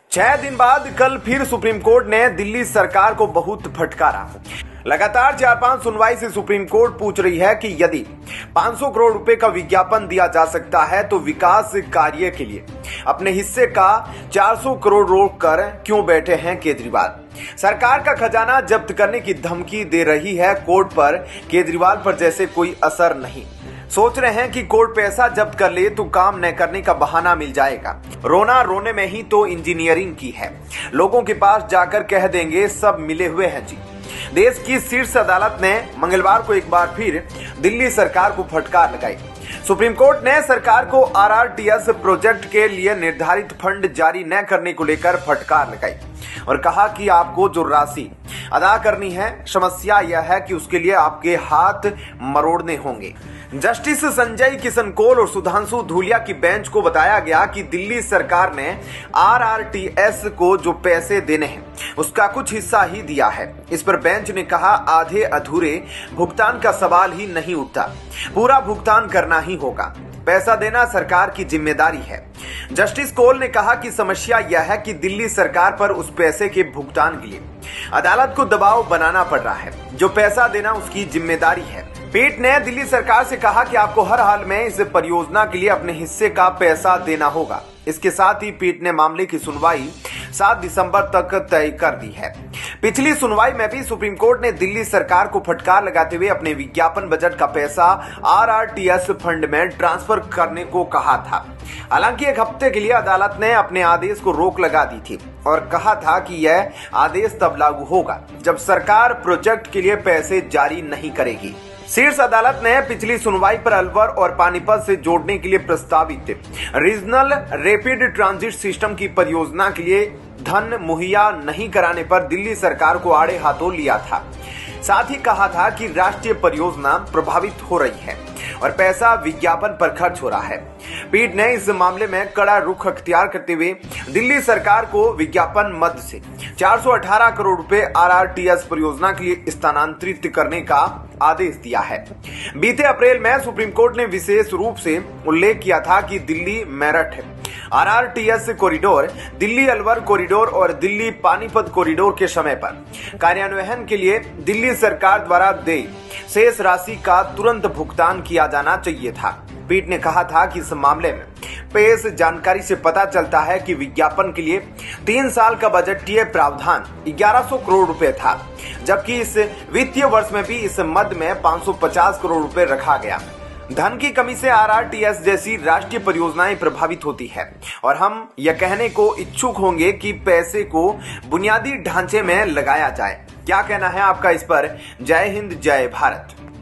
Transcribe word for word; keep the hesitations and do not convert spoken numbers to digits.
छह दिन बाद कल फिर सुप्रीम कोर्ट ने दिल्ली सरकार को बहुत फटकारा। लगातार चार पांच सुनवाई से सुप्रीम कोर्ट पूछ रही है कि यदि पाँच सौ करोड़ रुपए का विज्ञापन दिया जा सकता है तो विकास कार्य के लिए अपने हिस्से का चार सौ करोड़ रोक कर क्यों बैठे हैं केजरीवाल। सरकार का खजाना जब्त करने की धमकी दे रही है कोर्ट पर, केजरीवाल पर जैसे कोई असर नहीं। सोच रहे हैं कि कोर्ट पैसा जब्त कर ले तो काम न करने का बहाना मिल जाएगा। रोना रोने में ही तो इंजीनियरिंग की है। लोगों के पास जाकर कह देंगे सब मिले हुए हैं जी। देश की शीर्ष अदालत ने मंगलवार को एक बार फिर दिल्ली सरकार को फटकार लगाई। सुप्रीम कोर्ट ने सरकार को आरआरटीएस प्रोजेक्ट के लिए निर्धारित फंड जारी न करने को लेकर फटकार लगाई और कहा कि आपको जो राशि अदा करनी है, समस्या यह है कि उसके लिए आपके हाथ मरोड़ने होंगे। जस्टिस संजय किशन कौल और सुधांशु धूलिया की बेंच को बताया गया कि दिल्ली सरकार ने आरआरटीएस को जो पैसे देने हैं उसका कुछ हिस्सा ही दिया है। इस पर बेंच ने कहा आधे अधूरे भुगतान का सवाल ही नहीं उठता, पूरा भुगतान करना ही होगा। पैसा देना सरकार की जिम्मेदारी है। जस्टिस कौल ने कहा कि समस्या यह है कि दिल्ली सरकार पर उस पैसे के भुगतान के लिए अदालत को दबाव बनाना पड़ रहा है। जो पैसा देना उसकी जिम्मेदारी है। पीठ ने दिल्ली सरकार से कहा कि आपको हर हाल में इस परियोजना के लिए अपने हिस्से का पैसा देना होगा। इसके साथ ही पीठ ने मामले की सुनवाई सात दिसंबर तक तय कर दी है। पिछली सुनवाई में भी सुप्रीम कोर्ट ने दिल्ली सरकार को फटकार लगाते हुए अपने विज्ञापन बजट का पैसा आरआरटीएस फंड में ट्रांसफर करने को कहा था। हालांकि एक हफ्ते के लिए अदालत ने अपने आदेश को रोक लगा दी थी और कहा था कि यह आदेश तब लागू होगा जब सरकार प्रोजेक्ट के लिए पैसे जारी नहीं करेगी। शीर्ष अदालत ने पिछली सुनवाई पर अलवर और पानीपत से जोड़ने के लिए प्रस्तावित रीजनल रैपिड ट्रांजिट सिस्टम की परियोजना के लिए धन मुहैया नहीं कराने पर दिल्ली सरकार को आड़े हाथों लिया था। साथ ही कहा था कि राष्ट्रीय परियोजना प्रभावित हो रही है और पैसा विज्ञापन पर खर्च हो रहा है। पीठ ने इस मामले में कड़ा रुख अख्तियार करते हुए दिल्ली सरकार को विज्ञापन मद से चार सौ अठारह करोड़ रुपए आरआरटीएस परियोजना के लिए स्थानांतरित करने का आदेश दिया है। बीते अप्रैल में सुप्रीम कोर्ट ने विशेष रूप से उल्लेख किया था कि Delhi Meerut RRTS corridor, Delhi Alwar corridor और दिल्ली पानीपत कॉरिडोर के समय पर कार्यान्वयन के लिए दिल्ली सरकार द्वारा देय शेष राशि का तुरंत भुगतान किया जाना चाहिए था। पीठ ने कहा था कि इस मामले में पेश जानकारी से पता चलता है कि विज्ञापन के लिए तीन साल का बजटीय प्रावधान ग्यारह सौ करोड़ रुपए था, जबकि इस वित्तीय वर्ष में भी इस मद में पाँच सौ पचास करोड़ रुपए रखा गया। धन की कमी से आरआरटीएस जैसी राष्ट्रीय परियोजनाएं प्रभावित होती है और हम यह कहने को इच्छुक होंगे कि पैसे को बुनियादी ढांचे में लगाया जाए। क्या कहना है आपका इस पर? जय हिंद, जय भारत।